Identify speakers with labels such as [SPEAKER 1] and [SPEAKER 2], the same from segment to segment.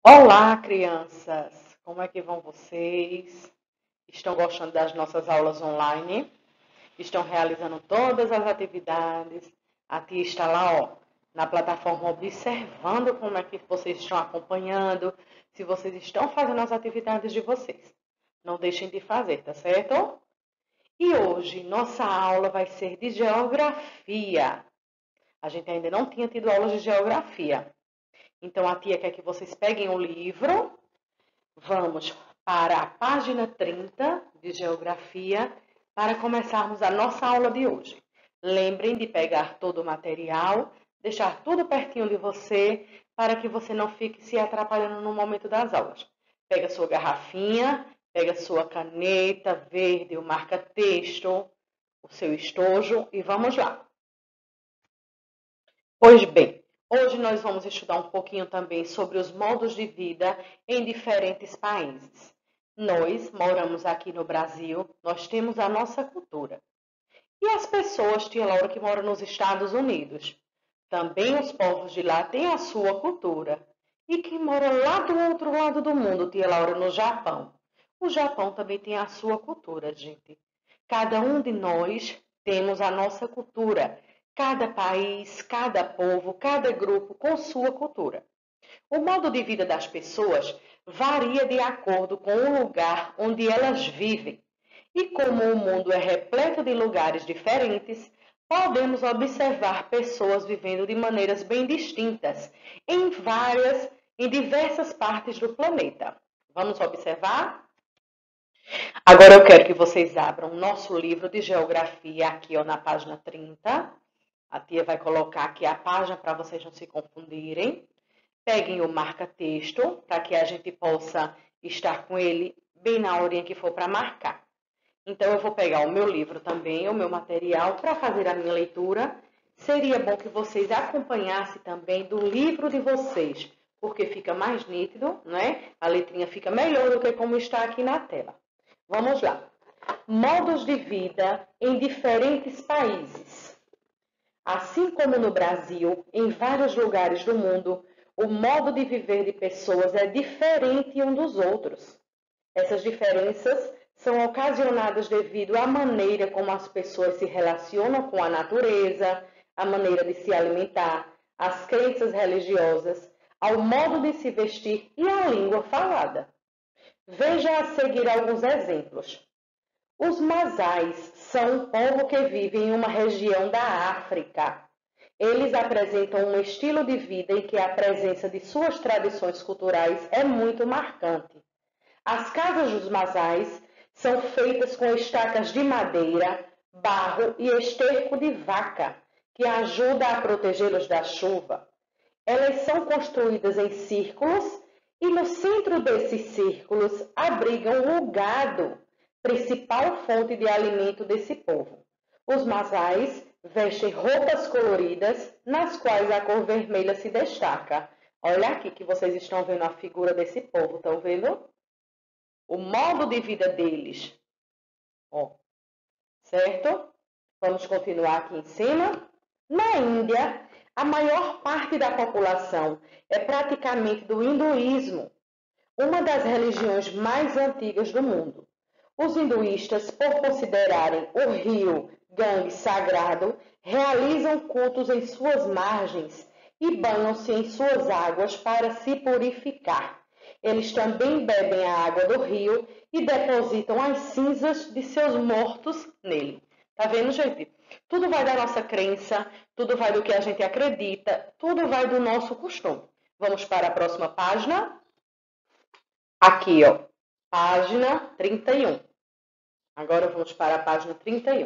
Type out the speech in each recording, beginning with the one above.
[SPEAKER 1] Olá, crianças! Como é que vão vocês? Estão gostando das nossas aulas online? Estão realizando todas as atividades? A tia está lá, ó, na plataforma observando como é que vocês estão acompanhando, se vocês estão fazendo as atividades de vocês. Não deixem de fazer, tá certo? E hoje nossa aula vai ser de geografia. A gente ainda não tinha tido aulas de geografia. Então a tia quer que vocês peguem o livro. Vamos para a página 30 de Geografia para começarmos a nossa aula de hoje. Lembrem de pegar todo o material, deixar tudo pertinho de você, para que você não fique se atrapalhando no momento das aulas. Pega sua garrafinha, pega sua caneta verde, o marca-texto, o seu estojo e vamos lá. Pois bem, hoje nós vamos estudar um pouquinho também sobre os modos de vida em diferentes países. Nós moramos aqui no Brasil, nós temos a nossa cultura. E as pessoas, tia Laura, que moram nos Estados Unidos? Também os povos de lá têm a sua cultura. E quem mora lá do outro lado do mundo, tia Laura, no Japão? O Japão também tem a sua cultura, gente. Cada um de nós temos a nossa cultura. Cada país, cada povo, cada grupo com sua cultura. O modo de vida das pessoas varia de acordo com o lugar onde elas vivem. E como o mundo é repleto de lugares diferentes, podemos observar pessoas vivendo de maneiras bem distintas em diversas partes do planeta. Vamos observar? Agora eu quero que vocês abram o nosso livro de geografia aqui ó, na página 30. A tia vai colocar aqui a página para vocês não se confundirem. Peguem o marca-texto para que a gente possa estar com ele bem na horinha que for para marcar. Então, eu vou pegar o meu livro também, o meu material, para fazer a minha leitura. Seria bom que vocês acompanhassem também do livro de vocês, porque fica mais nítido, né? A letrinha fica melhor do que como está aqui na tela. Vamos lá. Modos de vida em diferentes países. Assim como no Brasil, em vários lugares do mundo, o modo de viver de pessoas é diferente um dos outros. Essas diferenças são ocasionadas devido à maneira como as pessoas se relacionam com a natureza, a maneira de se alimentar, as crenças religiosas, ao modo de se vestir e à língua falada. Veja a seguir alguns exemplos. Os Masais são um povo que vive em uma região da África. Eles apresentam um estilo de vida em que a presença de suas tradições culturais é muito marcante. As casas dos Masais são feitas com estacas de madeira, barro e esterco de vaca, que ajuda a protegê-los da chuva. Elas são construídas em círculos e no centro desses círculos abrigam o gado, principal fonte de alimento desse povo. Os Masais vestem roupas coloridas, nas quais a cor vermelha se destaca. Olha aqui que vocês estão vendo a figura desse povo, estão vendo? O modo de vida deles. Ó, certo? Vamos continuar aqui em cima. Na Índia, a maior parte da população é praticamente do hinduísmo, uma das religiões mais antigas do mundo. Os hinduístas, por considerarem o rio Gange sagrado, realizam cultos em suas margens e banham-se em suas águas para se purificar. Eles também bebem a água do rio e depositam as cinzas de seus mortos nele. Tá vendo, gente? Tudo vai da nossa crença, tudo vai do que a gente acredita, tudo vai do nosso costume. Vamos para a próxima página. Aqui, ó, página 31. Agora vamos para a página 31.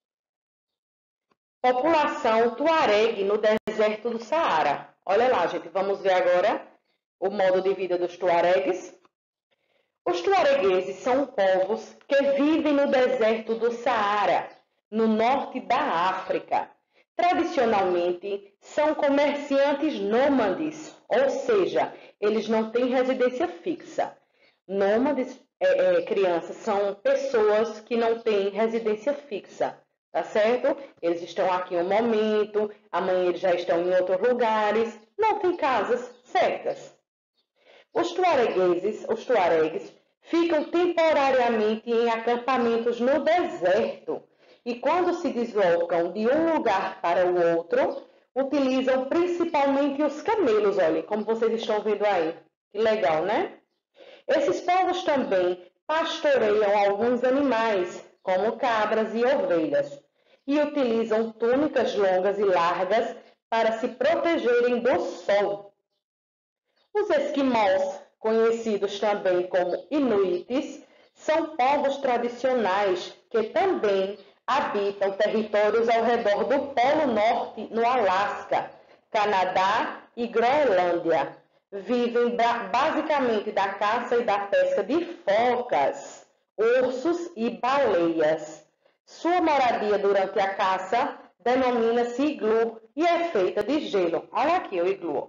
[SPEAKER 1] População tuareg no deserto do Saara. Olha lá, gente, vamos ver agora o modo de vida dos tuaregues. Os tuaregueses são povos que vivem no deserto do Saara, no norte da África. Tradicionalmente, são comerciantes nômades, ou seja, eles não têm residência fixa. Nômades, crianças, são pessoas que não têm residência fixa, tá certo? Eles estão aqui um momento, amanhã eles já estão em outros lugares, não têm casas certas. Os tuaregues ficam temporariamente em acampamentos no deserto e quando se deslocam de um lugar para o outro, utilizam principalmente os camelos, olhem, como vocês estão vendo aí. Que legal, né? Esses povos também pastoreiam alguns animais, como cabras e ovelhas, e utilizam túnicas longas e largas para se protegerem do sol. Os esquimós, conhecidos também como inuites, são povos tradicionais que também habitam territórios ao redor do Polo Norte, no Alasca, Canadá e Groenlândia. Vivem basicamente da caça e da pesca de focas, ursos e baleias. Sua moradia durante a caça denomina-se iglu e é feita de gelo. Olha aqui o iglu.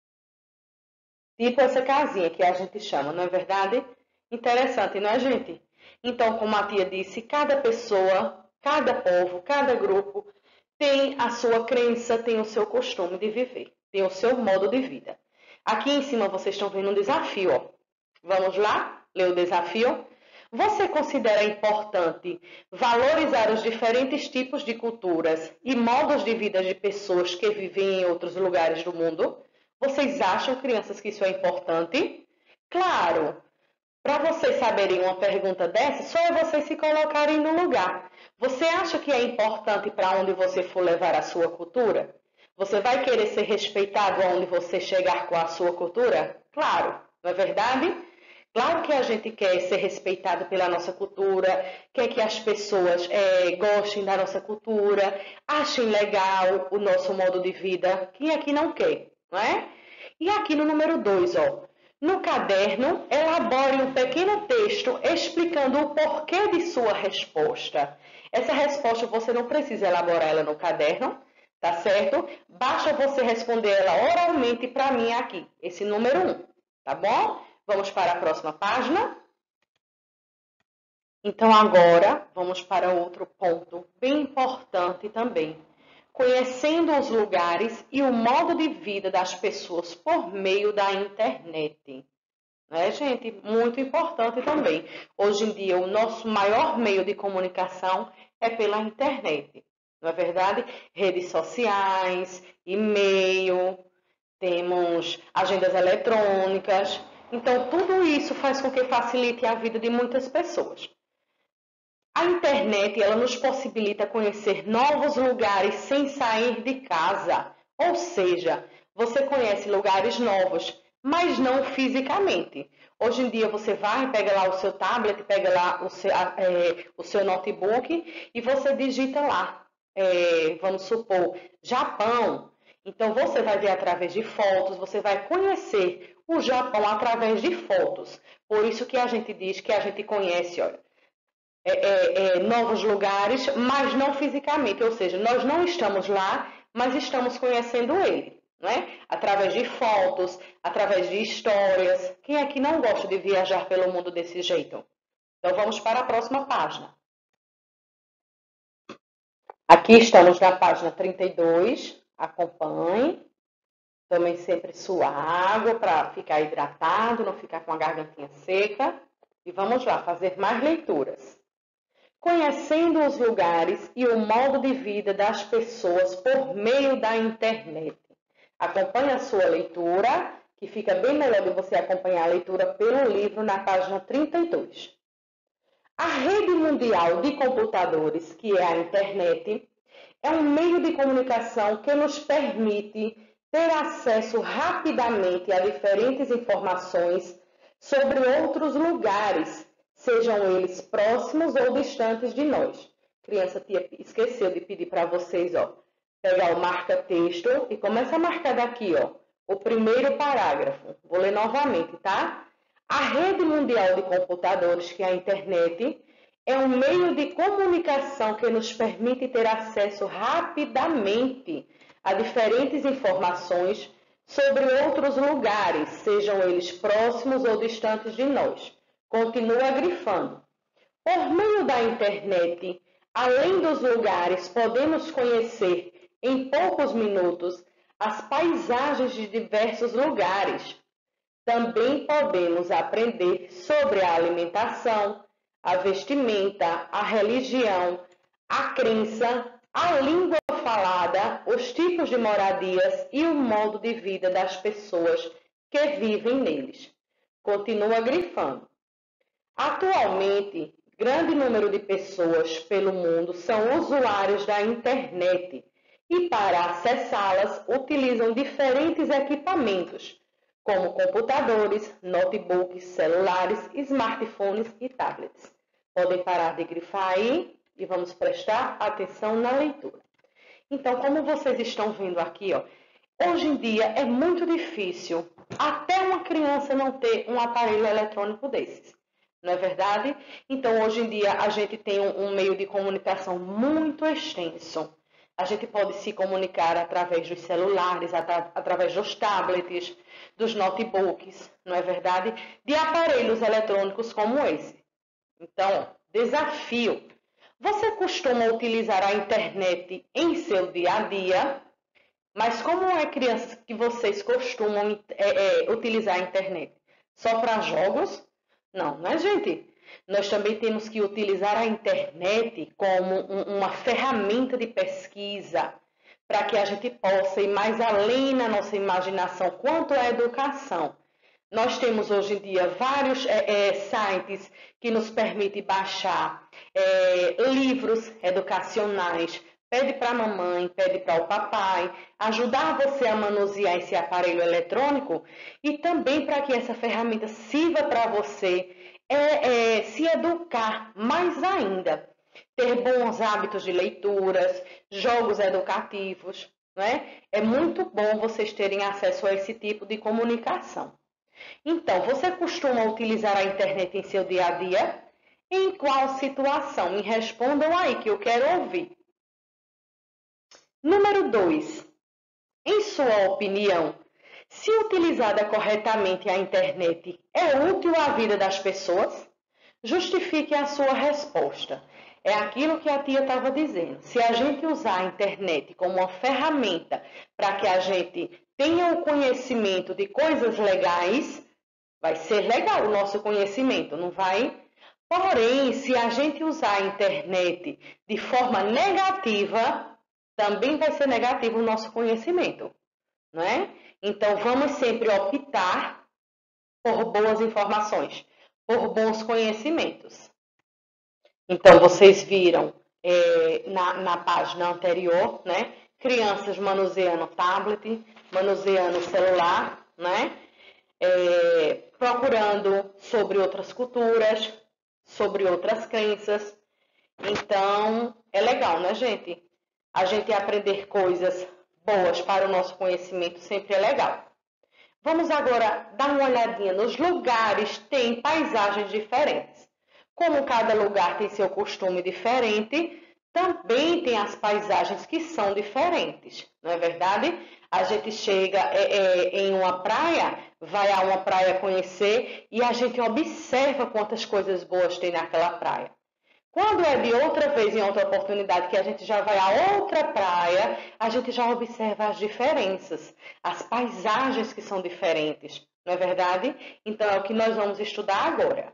[SPEAKER 1] Tipo essa casinha que a gente chama, não é verdade? Interessante, não é, gente? Então, como a tia disse, cada pessoa, cada povo, cada grupo tem a sua crença, tem o seu costume de viver, tem o seu modo de vida. Aqui em cima vocês estão vendo um desafio, ó. Vamos lá ler o desafio? Você considera importante valorizar os diferentes tipos de culturas e modos de vida de pessoas que vivem em outros lugares do mundo? Vocês acham, crianças, que isso é importante? Claro! Para vocês saberem uma pergunta dessa, só é vocês se colocarem no lugar. Você acha que é importante para onde você for levar a sua cultura? Você vai querer ser respeitado aonde você chegar com a sua cultura? Claro, não é verdade? Claro que a gente quer ser respeitado pela nossa cultura, quer que as pessoas gostem da nossa cultura, achem legal o nosso modo de vida. Quem aqui não quer, não é? E aqui no número 2, ó. No caderno, elabore um pequeno texto explicando o porquê de sua resposta. Essa resposta você não precisa elaborar ela no caderno, tá certo? Basta você responder ela oralmente para mim aqui, esse número 1, tá bom? Vamos para a próxima página. Então, agora, vamos para outro ponto bem importante também. Conhecendo os lugares e o modo de vida das pessoas por meio da internet. Né, gente? Muito importante também. Hoje em dia, o nosso maior meio de comunicação é pela internet. Não é verdade? Redes sociais, e-mail, temos agendas eletrônicas. Então, tudo isso faz com que facilite a vida de muitas pessoas. A internet, ela nos possibilita conhecer novos lugares sem sair de casa. Ou seja, você conhece lugares novos, mas não fisicamente. Hoje em dia você vai, pega lá o seu tablet, pega lá o seu notebook e você digita lá, vamos supor, Japão. Então você vai ver através de fotos, você vai conhecer o Japão através de fotos. Por isso que a gente diz que a gente conhece, olha, novos lugares, mas não fisicamente, ou seja, nós não estamos lá, mas estamos conhecendo ele, né? Através de fotos, através de histórias. Quem aqui não gosta de viajar pelo mundo desse jeito? Então vamos para a próxima página. Aqui estamos na página 32, acompanhe. Tomem sempre sua água para ficar hidratado, não ficar com a gargantinha seca. E vamos lá, fazer mais leituras. Conhecendo os lugares e o modo de vida das pessoas por meio da internet. Acompanhe a sua leitura, que fica bem melhor de você acompanhar a leitura pelo livro na página 32. A rede mundial de computadores, que é a internet, é um meio de comunicação que nos permite ter acesso rapidamente a diferentes informações sobre outros lugares, sejam eles próximos ou distantes de nós. Criança esqueceu de pedir para vocês, ó, pegar o marca-texto e começa a marcar daqui, ó, o primeiro parágrafo. Vou ler novamente, tá? A rede mundial de computadores, que é a internet, é um meio de comunicação que nos permite ter acesso rapidamente a diferentes informações sobre outros lugares, sejam eles próximos ou distantes de nós. Continua grifando. Por meio da internet, além dos lugares, podemos conhecer em poucos minutos as paisagens de diversos lugares. Também podemos aprender sobre a alimentação, a vestimenta, a religião, a crença, a língua falada, os tipos de moradias e o modo de vida das pessoas que vivem neles. Continua grifando. Atualmente, grande número de pessoas pelo mundo são usuários da internet e, para acessá-las, utilizam diferentes equipamentos, como computadores, notebooks, celulares, smartphones e tablets. Podem parar de grifar aí e vamos prestar atenção na leitura. Então, como vocês estão vendo aqui, hoje em dia é muito difícil até uma criança não ter um aparelho eletrônico desses. Não é verdade? Então, hoje em dia, a gente tem um meio de comunicação muito extenso. A gente pode se comunicar através dos celulares, através dos tablets, dos notebooks, não é verdade? De aparelhos eletrônicos como esse. Então, desafio. Você costuma utilizar a internet em seu dia a dia? Mas como é, crianças, que vocês costumam utilizar a internet? Só para jogos? Não, né, gente? Nós também temos que utilizar a internet como uma ferramenta de pesquisa para que a gente possa ir mais além na nossa imaginação quanto à educação. Nós temos hoje em dia vários sites que nos permitem baixar livros educacionais. Pede para a mamãe, pede para o papai, ajudar você a manusear esse aparelho eletrônico e também para que essa ferramenta sirva para você se educar mais ainda. Ter bons hábitos de leituras, jogos educativos, né? É muito bom vocês terem acesso a esse tipo de comunicação. Então, você costuma utilizar a internet em seu dia a dia? Em qual situação? Me respondam aí que eu quero ouvir. Número 2. Em sua opinião, se utilizada corretamente a internet é útil à vida das pessoas? Justifique a sua resposta. É aquilo que a tia estava dizendo. Se a gente usar a internet como uma ferramenta para que a gente tenha o conhecimento de coisas legais, vai ser legal o nosso conhecimento, não vai? Porém, se a gente usar a internet de forma negativa, também vai ser negativo o nosso conhecimento, não é? Então, vamos sempre optar por boas informações, por bons conhecimentos. Então, vocês viram na página anterior, né? Crianças manuseando tablet, manuseando celular, né? Procurando sobre outras culturas, sobre outras crenças. Então, é legal, né, gente? A gente aprender coisas boas para o nosso conhecimento sempre é legal. Vamos agora dar uma olhadinha nos lugares que têm paisagens diferentes. Como cada lugar tem seu costume diferente, também tem as paisagens que são diferentes, não é verdade? A gente chega em uma praia, vai a uma praia conhecer e a gente observa quantas coisas boas tem naquela praia. Quando é de outra vez, em outra oportunidade, que a gente já vai a outra praia, a gente já observa as diferenças, as paisagens que são diferentes, não é verdade? Então, é o que nós vamos estudar agora.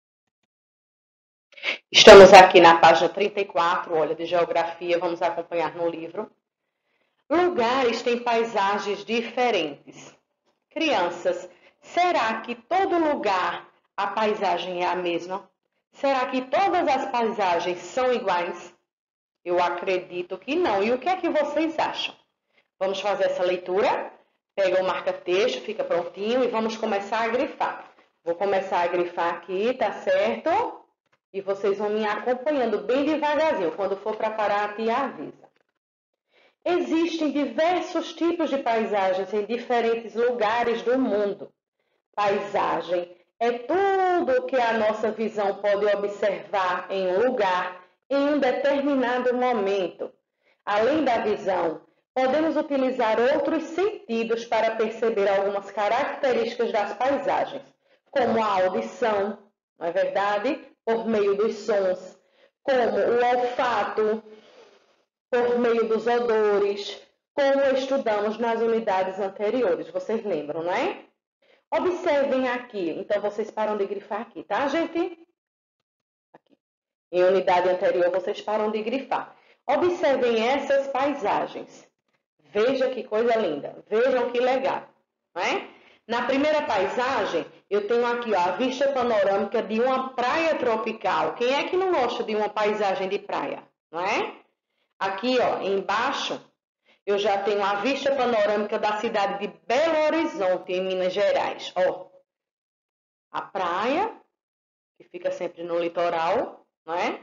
[SPEAKER 1] Estamos aqui na página 34, olha, de geografia, vamos acompanhar no livro. Lugares têm paisagens diferentes. Crianças, será que todo lugar a paisagem é a mesma? Será que todas as paisagens são iguais? Eu acredito que não. E o que é que vocês acham? Vamos fazer essa leitura? Pega o marca-texto, fica prontinho e vamos começar a grifar. Vou começar a grifar aqui, tá certo? E vocês vão me acompanhando bem devagarzinho. Quando for para parar, a tia avisa. Existem diversos tipos de paisagens em diferentes lugares do mundo. Paisagem é tudo que a nossa visão pode observar em um lugar, em um determinado momento. Além da visão, podemos utilizar outros sentidos para perceber algumas características das paisagens, como a audição, não é verdade? Por meio dos sons, como o olfato, por meio dos odores, como estudamos nas unidades anteriores, vocês lembram, não é? Observem aqui. Então, vocês param de grifar aqui, tá, gente? Aqui. Em unidade anterior, vocês param de grifar. Observem essas paisagens. Veja que coisa linda. Vejam que legal, não é? Na primeira paisagem, eu tenho aqui ó, a vista panorâmica de uma praia tropical. Quem é que não gosta de uma paisagem de praia, não é? Aqui, ó, embaixo, eu já tenho a vista panorâmica da cidade de Belo Horizonte, em Minas Gerais. Ó, a praia, que fica sempre no litoral, não é?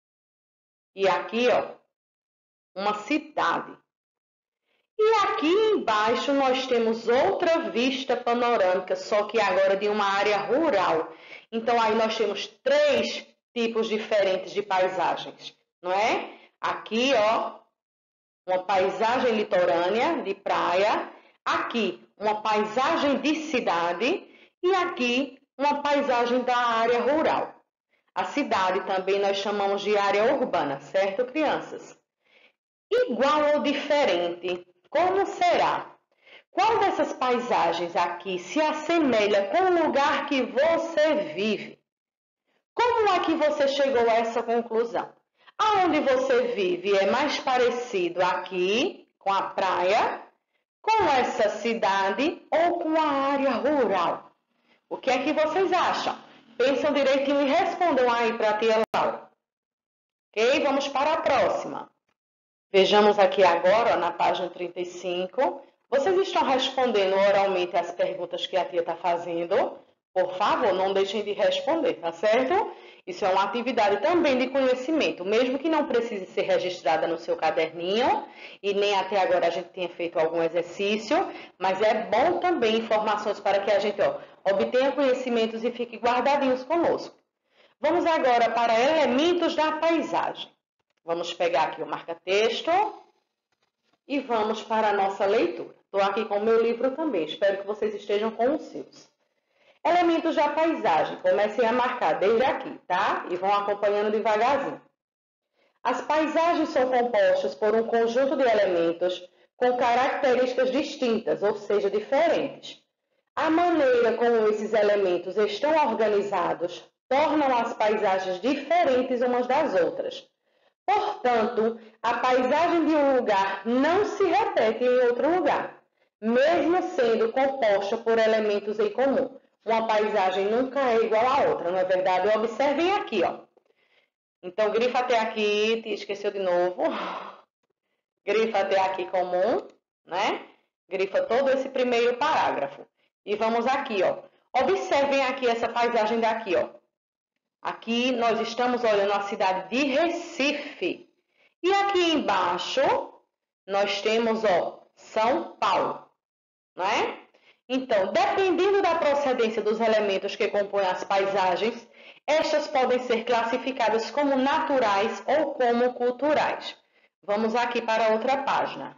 [SPEAKER 1] E aqui, ó, uma cidade. E aqui embaixo nós temos outra vista panorâmica, só que agora de uma área rural. Então, aí nós temos 3 tipos diferentes de paisagens, não é? Aqui, ó, uma paisagem litorânea, de praia. Aqui, uma paisagem de cidade. E aqui, uma paisagem da área rural. A cidade também nós chamamos de área urbana, certo, crianças? Igual ou diferente? Como será? Qual dessas paisagens aqui se assemelha com o lugar que você vive? Como é que você chegou a essa conclusão? Aonde você vive é mais parecido aqui com a praia, com essa cidade ou com a área rural? O que é que vocês acham? Pensam direitinho e respondam aí para a tia Laura. Ok? Vamos para a próxima. Vejamos aqui agora, ó, na página 35. Vocês estão respondendo oralmente as perguntas que a tia está fazendo? Por favor, não deixem de responder, tá certo? Isso é uma atividade também de conhecimento, mesmo que não precise ser registrada no seu caderninho, e nem até agora a gente tenha feito algum exercício, mas é bom também informações para que a gente obtenha conhecimentos e fique guardadinhos conosco. Vamos agora para elementos da paisagem. Vamos pegar aqui o marca-texto e vamos para a nossa leitura. Estou aqui com o meu livro também, espero que vocês estejam com os seus. Elementos da paisagem, comecem a marcar desde aqui, tá? E vão acompanhando devagarzinho. As paisagens são compostas por um conjunto de elementos com características distintas, ou seja, diferentes. A maneira como esses elementos estão organizados tornam as paisagens diferentes umas das outras. Portanto, a paisagem de um lugar não se repete em outro lugar, mesmo sendo composta por elementos em comum. Uma paisagem nunca é igual à outra, não é verdade? Observem aqui, ó. Então, grifa até aqui, te esqueceu de novo. Grifa até aqui comum, né? Grifa todo esse primeiro parágrafo. E vamos aqui, ó. Observem aqui essa paisagem daqui, ó. Aqui nós estamos olhando a cidade de Recife. E aqui embaixo nós temos, ó, São Paulo, não é? Então, dependendo da procedência dos elementos que compõem as paisagens, estas podem ser classificadas como naturais ou como culturais. Vamos aqui para outra página.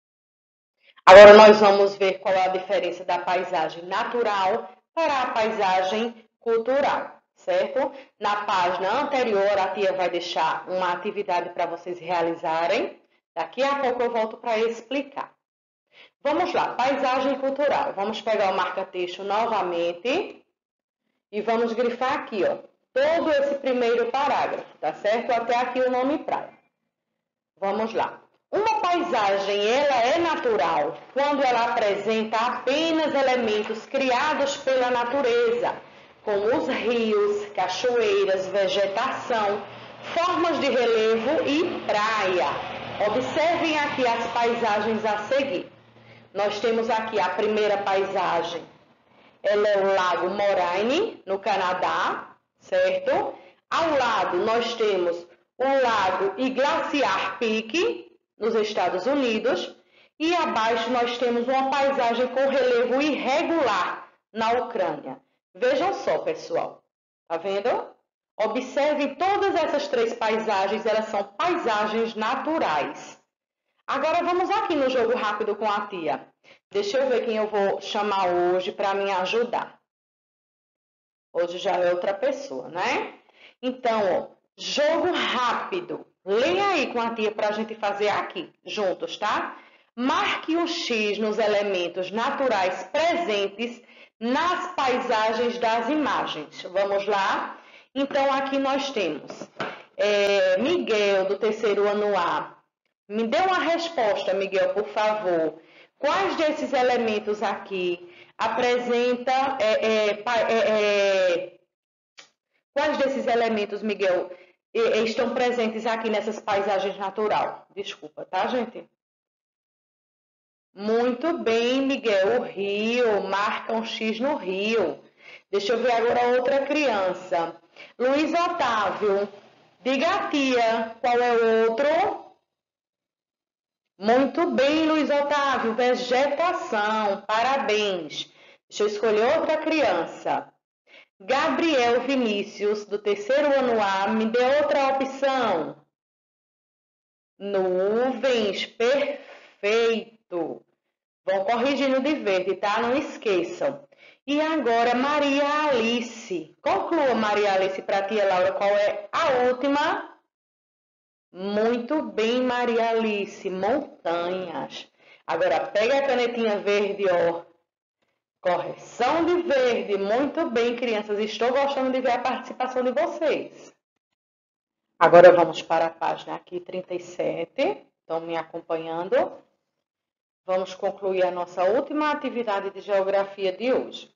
[SPEAKER 1] Agora nós vamos ver qual é a diferença da paisagem natural para a paisagem cultural. Certo? Na página anterior, a tia vai deixar uma atividade para vocês realizarem. Daqui a pouco eu volto para explicar. Vamos lá, paisagem cultural. Vamos pegar o marca-texto novamente e vamos grifar aqui, ó, todo esse primeiro parágrafo, tá certo? Até aqui o nome praia. Vamos lá. Uma paisagem, ela é natural quando ela apresenta apenas elementos criados pela natureza, como os rios, cachoeiras, vegetação, formas de relevo e praia. Observem aqui as paisagens a seguir. Nós temos aqui a primeira paisagem. Ela é o Lago Moraine, no Canadá, certo? Ao lado nós temos o Lago e Glaciar Peak, nos Estados Unidos. E abaixo nós temos uma paisagem com relevo irregular, na Ucrânia. Vejam só, pessoal. Tá vendo? Observem todas essas 3 paisagens, elas são paisagens naturais. Agora vamos aqui no jogo rápido com a tia. Deixa eu ver quem eu vou chamar hoje para me ajudar. Hoje já é outra pessoa, né? Então, ó, jogo rápido. Leia aí com a tia para a gente fazer aqui, juntos, tá? Marque um X nos elementos naturais presentes nas paisagens das imagens. Vamos lá? Então, aqui nós temos Miguel, do terceiro ano A. Me dê uma resposta, Miguel, por favor. Quais desses elementos aqui apresenta... quais desses elementos, Miguel, estão presentes aqui nessas paisagens natural? Desculpa, tá, gente? Muito bem, Miguel. O rio, marca um X no rio. Deixa eu ver agora outra criança. Luiz Otávio, diga a tia, qual é o outro? Muito bem, Luiz Otávio, vegetação, parabéns. Deixa eu escolher outra criança. Gabriel Vinícius, do terceiro ano A, me dê outra opção. Nuvens, perfeito. Vão corrigindo de verde, tá? Não esqueçam. E agora, Maria Alice. Conclua, Maria Alice, para a tia Laura, qual é a última? Muito bem, Maria Alice. Montanhas. Agora, pega a canetinha verde, ó. Correção de verde. Muito bem, crianças. Estou gostando de ver a participação de vocês. Agora, vamos para a página aqui, 37. Estão me acompanhando? Vamos concluir a nossa última atividade de geografia de hoje.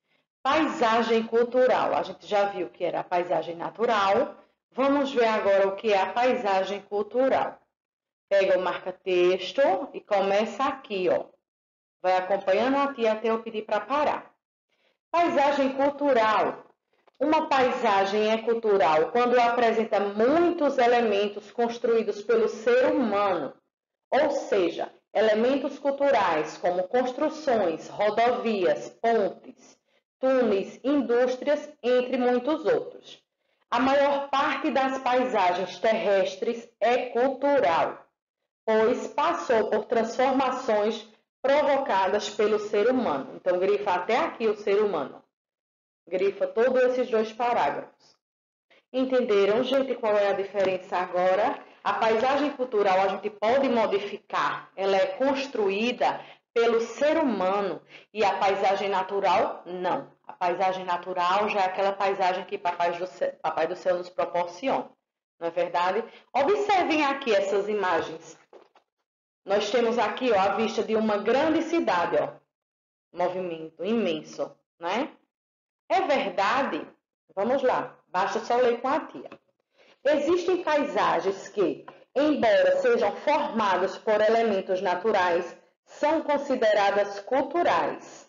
[SPEAKER 1] Paisagem cultural. A gente já viu que era a paisagem natural. Vamos ver agora o que é a paisagem cultural. Pega o marca-texto e começa aqui, ó. Vai acompanhando a tia até eu pedir para parar. Paisagem cultural. Uma paisagem é cultural quando apresenta muitos elementos construídos pelo ser humano, ou seja, elementos culturais como construções, rodovias, pontes, túneis, indústrias, entre muitos outros. A maior parte das paisagens terrestres é cultural, pois passou por transformações provocadas pelo ser humano. Então, grifa até aqui o ser humano. Grifa todos esses dois parágrafos. Entenderam, gente, qual é a diferença agora? A paisagem cultural a gente pode modificar, ela é construída pelo ser humano, e a paisagem natural, não. A paisagem natural já é aquela paisagem que Papai do Céu nos proporciona, não é verdade? Observem aqui essas imagens. Nós temos aqui, ó, a vista de uma grande cidade, ó, movimento imenso, né? É verdade? Vamos lá, basta só ler com a tia. Existem paisagens que, embora sejam formadas por elementos naturais, são consideradas culturais.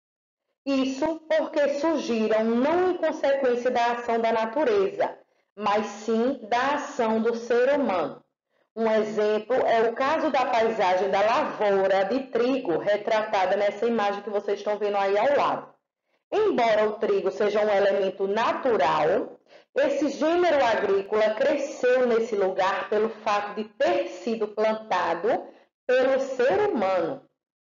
[SPEAKER 1] Isso porque surgiram não em consequência da ação da natureza, mas sim da ação do ser humano. Um exemplo é o caso da paisagem da lavoura de trigo, retratada nessa imagem que vocês estão vendo aí ao lado. Embora o trigo seja um elemento natural, esse gênero agrícola cresceu nesse lugar pelo fato de ter sido plantado pelo ser humano.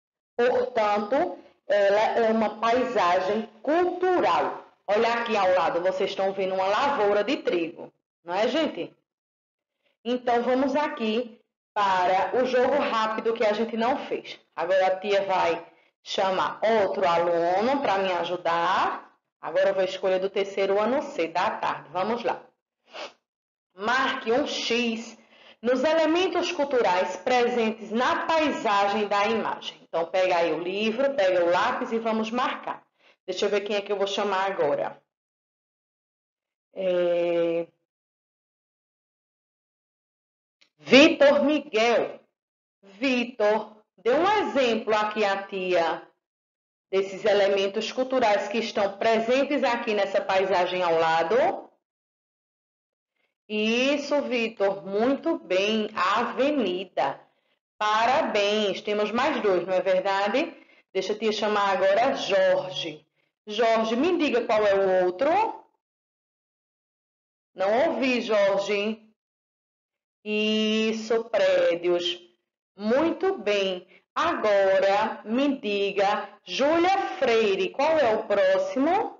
[SPEAKER 1] Portanto, ela é uma paisagem cultural. Olha aqui ao lado, vocês estão vendo uma lavoura de trigo, não é, gente? Então, vamos aqui para o jogo rápido que a gente não fez. Agora a tia vai chamar outro aluno para me ajudar. Agora eu vou escolher do terceiro ano C, da tarde. Vamos lá. Marque um X nos elementos culturais presentes na paisagem da imagem. Então, pega aí o livro, pega o lápis e vamos marcar. Deixa eu ver quem é que eu vou chamar agora. Vitor Miguel. Vitor, dê um exemplo aqui a tia desses elementos culturais que estão presentes aqui nessa paisagem ao lado. Isso, Vitor, muito bem. A avenida. Parabéns. Temos mais dois, não é verdade? Deixa eu te chamar agora Jorge. Jorge, me diga qual é o outro. Não ouvi, Jorge. Isso, prédios. Muito bem. Agora, me diga, Júlia Freire, qual é o próximo?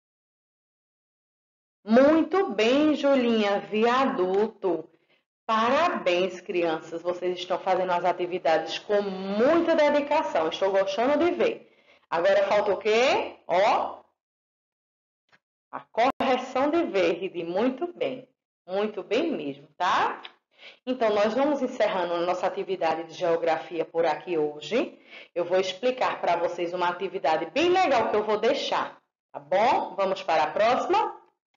[SPEAKER 1] Muito bem, Julinha, viaduto. Parabéns, crianças. Vocês estão fazendo as atividades com muita dedicação. Estou gostando de ver. Agora falta o quê? Ó, a correção de verde. Muito bem mesmo, tá? Então, nós vamos encerrando a nossa atividade de geografia por aqui hoje. Eu vou explicar para vocês uma atividade bem legal que eu vou deixar, tá bom? Vamos para a próxima?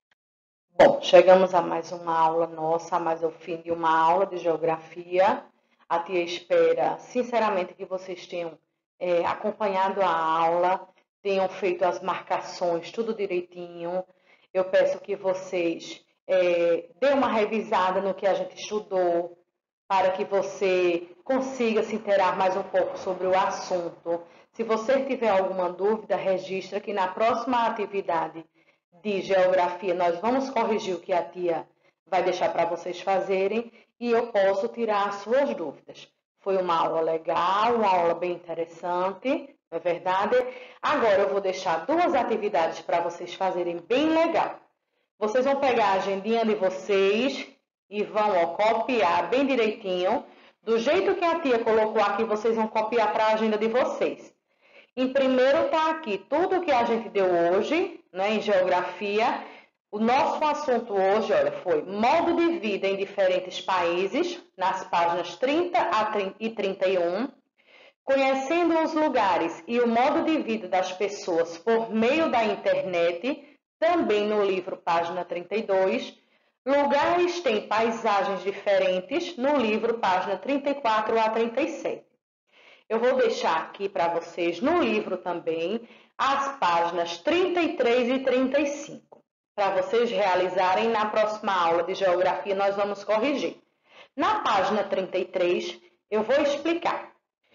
[SPEAKER 1] Bom, chegamos a mais uma aula nossa, a mais ao fim de uma aula de geografia. A tia espera, sinceramente, que vocês tenham acompanhado a aula, tenham feito as marcações, tudo direitinho. Eu peço que vocês dêem uma revisada no que a gente estudou, para que você consiga se inteirar mais um pouco sobre o assunto. Se você tiver alguma dúvida, registra que na próxima atividade de geografia nós vamos corrigir o que a tia vai deixar para vocês fazerem e eu posso tirar as suas dúvidas. Foi uma aula legal, uma aula bem interessante, não é verdade? Agora eu vou deixar duas atividades para vocês fazerem bem legal. Vocês vão pegar a agendinha de vocês e vão copiar bem direitinho. Do jeito que a tia colocou aqui, vocês vão copiar para a agenda de vocês. Em primeiro está aqui tudo que a gente deu hoje, né, em geografia. O nosso assunto hoje, olha, foi modo de vida em diferentes países, nas páginas 30 e 31. Conhecendo os lugares e o modo de vida das pessoas por meio da internet, também no livro, página 32. Lugares têm paisagens diferentes, no livro, página 34 a 37. Eu vou deixar aqui para vocês no livro também as páginas 33 e 35. Para vocês realizarem na próxima aula de geografia, nós vamos corrigir. Na página 33, eu vou explicar.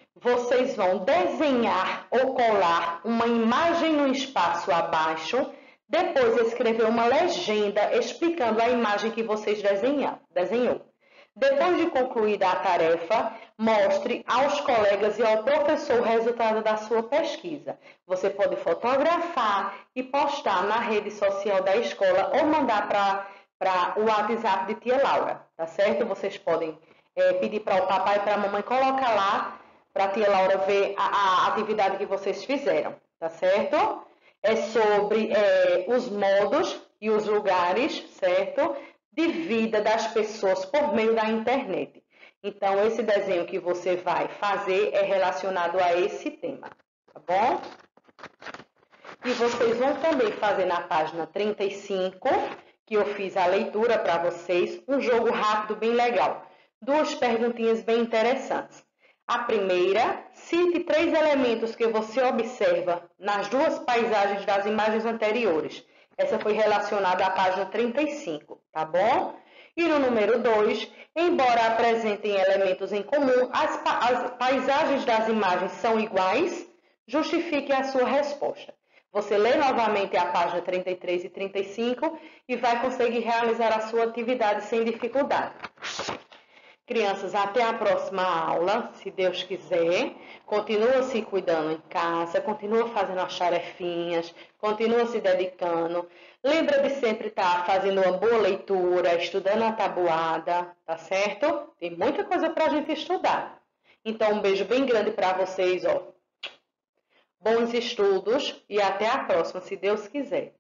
[SPEAKER 1] Vocês vão desenhar ou colar uma imagem no espaço abaixo, depois escrever uma legenda explicando a imagem que vocês desenhou. Depois de concluída a tarefa, mostre aos colegas e ao professor o resultado da sua pesquisa. Você pode fotografar e postar na rede social da escola ou mandar para o WhatsApp de tia Laura, tá certo? Vocês podem pedir para o papai e para a mamãe colocar lá para a tia Laura ver a atividade que vocês fizeram, tá certo? É sobre os modos e os lugares, certo? De vida das pessoas por meio da internet. Então, esse desenho que você vai fazer é relacionado a esse tema, tá bom? E vocês vão também fazer na página 35, que eu fiz a leitura para vocês, um jogo rápido bem legal. Duas perguntinhas bem interessantes. A primeira, cite 3 elementos que você observa nas duas paisagens das imagens anteriores. Essa foi relacionada à página 35, tá bom? E no número 2, embora apresentem elementos em comum, as paisagens das imagens são iguais? Justifique a sua resposta. Você lê novamente a página 33 e 35 e vai conseguir realizar a sua atividade sem dificuldade. Crianças, até a próxima aula, se Deus quiser. Continua se cuidando em casa, continua fazendo as tarefinhas, continua se dedicando. Lembra de sempre estar fazendo uma boa leitura, estudando a tabuada, tá certo? Tem muita coisa para a gente estudar. Então, um beijo bem grande para vocês, ó. Bons estudos e até a próxima, se Deus quiser.